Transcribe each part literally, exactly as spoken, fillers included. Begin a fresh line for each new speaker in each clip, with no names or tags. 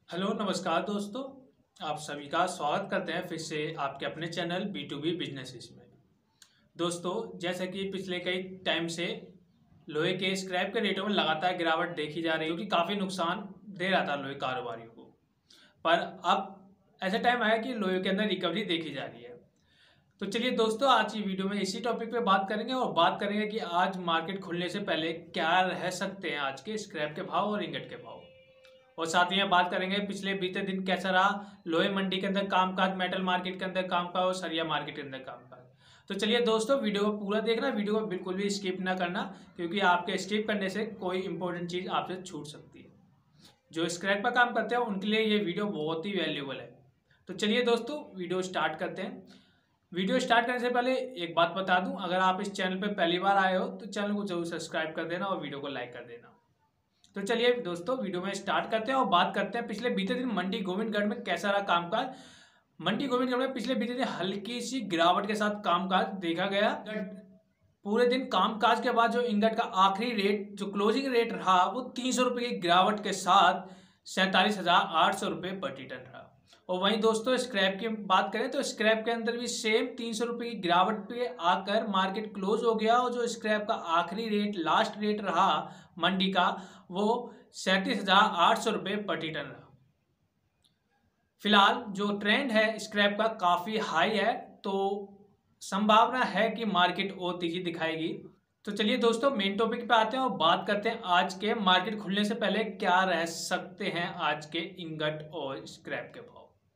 Hello नमस्कार दोस्तों, आप सभी का स्वागत करते हैं फिर से आपके अपने channel B to B businesses में। दोस्तों, जैसे कि पिछले कई टाइम से लोहे के स्क्रैप के रेटों में लगातार गिरावट देखी जा रही है, क्योंकि काफ़ी नुकसान दे रहा था लोहे कारोबारियों को। पर अब ऐसा टाइम आया कि लोहे के अंदर रिकवरी देखी जा रही है। तो चलिए दोस्तों, आज की वीडियो में इसी टॉपिक पे बात करेंगे और बात करेंगे कि आज मार्केट खुलने से पहले क्या रह सकते हैं आज के स्क्रैप के भाव और इंगट के भाव। और साथ ही में बात करेंगे पिछले बीते दिन कैसा रहा लोहे मंडी के अंदर कामकाज, मेटल मार्केट के अंदर कामकाज और सरिया मार्केट के अंदर कामकाज। तो चलिए दोस्तों, वीडियो को पूरा देखना, वीडियो को बिल्कुल भी स्किप ना करना, क्योंकि आपके स्किप करने से कोई इंपॉर्टेंट चीज़ आपसे छूट सकती है। जो स्क्रैप पर काम करते हैं उनके लिए ये वीडियो बहुत ही वैल्यूबल है। तो चलिए दोस्तों, वीडियो स्टार्ट करते हैं। वीडियो स्टार्ट करने से पहले एक बात बता दूं, अगर आप इस चैनल पर पहली बार आए हो तो चैनल को जरूर सब्सक्राइब कर देना और वीडियो को लाइक कर देना। तो चलिए दोस्तों, वीडियो में स्टार्ट करते हैं और बात करते हैं पिछले बीते दिन मंडी गोविंदगढ़ में कैसा रहा कामकाज। मंडी गोविंदगढ़ में पिछले बीते दिन हल्की सी गिरावट के साथ कामकाज देखा गया। पूरे दिन कामकाज के बाद जो इंगट का आखिरी रेट, जो क्लोजिंग रेट रहा, वो तीन सौ रुपये की गिरावट के साथ सैंतालीस हजार आठ सौ रुपये प्रति टन रहा। और वहीं दोस्तों, स्क्रैप की बात करें तो स्क्रैप के अंदर भी सेम तीन सौ रुपये की गिरावट पे आकर मार्केट क्लोज हो गया। और जो स्क्रैप का आखिरी रेट, लास्ट रेट रहा मंडी का, वो सैंतीस हजार आठ सौ रुपये प्रति टन रहा। फिलहाल जो ट्रेंड है स्क्रैप का काफ़ी हाई है, तो संभावना है कि मार्केट और तेजी दिखाएगी। तो चलिए दोस्तों, मेन टॉपिक पे आते हैं और बात करते हैं आज के मार्केट खुलने से पहले क्या रह सकते हैं आज के इंगट और स्क्रैप के भाव।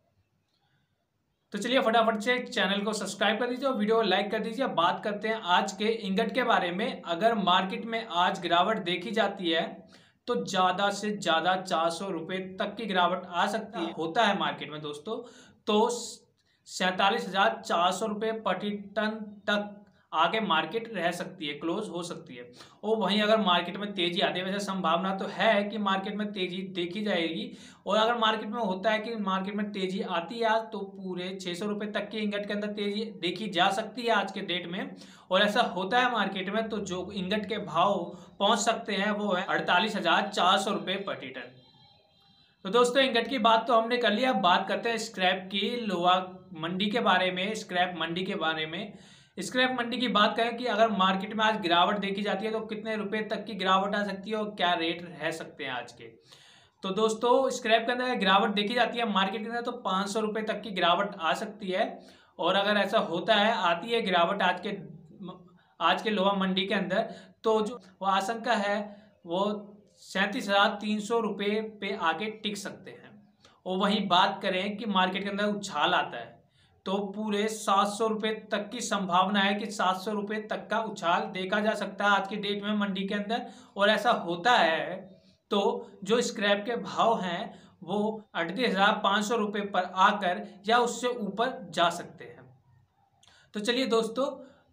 तो चलिए फटाफट से चैनल को सब्सक्राइब कर दीजिए और वीडियो को लाइक कर दीजिए। बात करते हैं आज के इंगट के बारे में। अगर मार्केट में आज गिरावट देखी जाती है तो ज़्यादा से ज़्यादा चार सौ रुपये तक की गिरावट आ सकती है, होता है मार्केट में दोस्तों। तो सैंतालीस हजार चार सौ रुपये प्रति टन तक आगे मार्केट रह सकती है, क्लोज हो सकती है। और वहीं अगर मार्केट में तेजी आती है, वैसे संभावना तो है कि मार्केट में तेजी देखी जाएगी। और अगर मार्केट में होता है कि मार्केट में तेजी आती है तो पूरे छः सौ रुपये तक के इंगट के अंदर तेजी देखी जा सकती है आज के डेट में। और ऐसा होता है मार्केट में तो जो इंगट के भाव पहुंच सकते हैं वो है अड़तालीस हजार चार सौ रुपये प्रति टन। तो दोस्तों, इंगट की बात तो हमने कर लिया। अब बात करते हैं स्क्रैप की, लोहा मंडी के बारे में, स्क्रैप मंडी के बारे में। स्क्रैप मंडी की बात करें कि अगर मार्केट में आज गिरावट देखी जाती है तो कितने रुपए तक की गिरावट आ सकती है और क्या रेट रह सकते हैं आज के। तो दोस्तों, स्क्रैप के अंदर गिरावट देखी जाती है मार्केट के अंदर तो पाँच सौ रुपये तक की गिरावट आ सकती है। और अगर ऐसा होता है, आती है गिरावट आज के आज के लोहा मंडी के अंदर, तो जो वो आशंका है वो सैंतीस हजार तीन सौ रुपये पे आके टिक सकते हैं। और वहीं बात करें कि मार्केट के अंदर उछाल आता है तो पूरे सात सौ रुपये तक की संभावना है कि सात सौ रुपये तक का उछाल देखा जा सकता है आज की डेट में मंडी के अंदर। और ऐसा होता है तो जो स्क्रैप के भाव हैं वो अड़तीस हजार पाँच सौ रुपये पर आकर या उससे ऊपर जा सकते हैं। तो चलिए दोस्तों,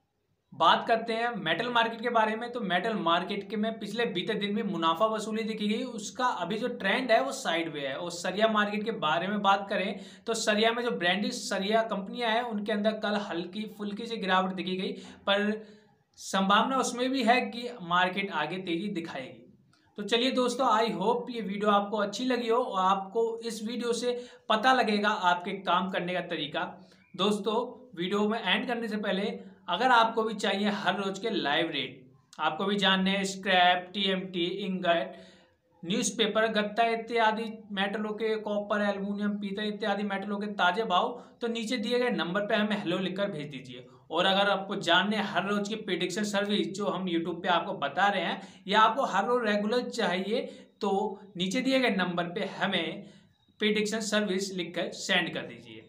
बात करते हैं मेटल मार्केट के बारे में। तो मेटल मार्केट के में पिछले बीते दिन भी मुनाफा वसूली देखी गई, उसका अभी जो ट्रेंड है वो साइड वे है। और सरिया मार्केट के बारे में बात करें तो सरिया में जो ब्रांडेड सरिया कंपनियां हैं उनके अंदर कल हल्की फुल्की सी गिरावट देखी गई, पर संभावना उसमें भी है कि मार्केट आगे तेजी दिखाएगी। तो चलिए दोस्तों, आई होप ये वीडियो आपको अच्छी लगी हो और आपको इस वीडियो से पता लगेगा आपके काम करने का तरीका। दोस्तों, वीडियो में एंड करने से पहले अगर आपको भी चाहिए हर रोज के लाइव रेट, आपको भी जानने हैं स्क्रैप, टीएमटी, इंगट, न्यूज़पेपर, गत्ता इत्यादि मेटलों के, कॉपर, एल्युमिनियम, पीतल इत्यादि मेटलों के ताजे भाव, तो नीचे दिए गए नंबर पे हमें हेलो लिखकर भेज दीजिए। और अगर आपको जानने हर रोज की प्रेडिक्शन सर्विस जो हम यूट्यूब पे आपको बता रहे हैं, या आपको हर रोज रेगुलर चाहिए, तो नीचे दिए गए नंबर पे हमें प्रेडिक्शन सर्विस लिखकर सेंड कर दीजिए।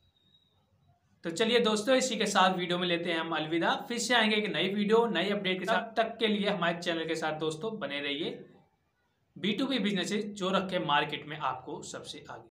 तो चलिए दोस्तों, इसी के साथ वीडियो में लेते हैं हम अलविदा। फिर से आएंगे एक नई वीडियो, नई अपडेट के साथ। तक के लिए हमारे चैनल के साथ दोस्तों बने रहिए। बी टू बी बिजनेसेस जो रखे मार्केट में आपको सबसे आगे।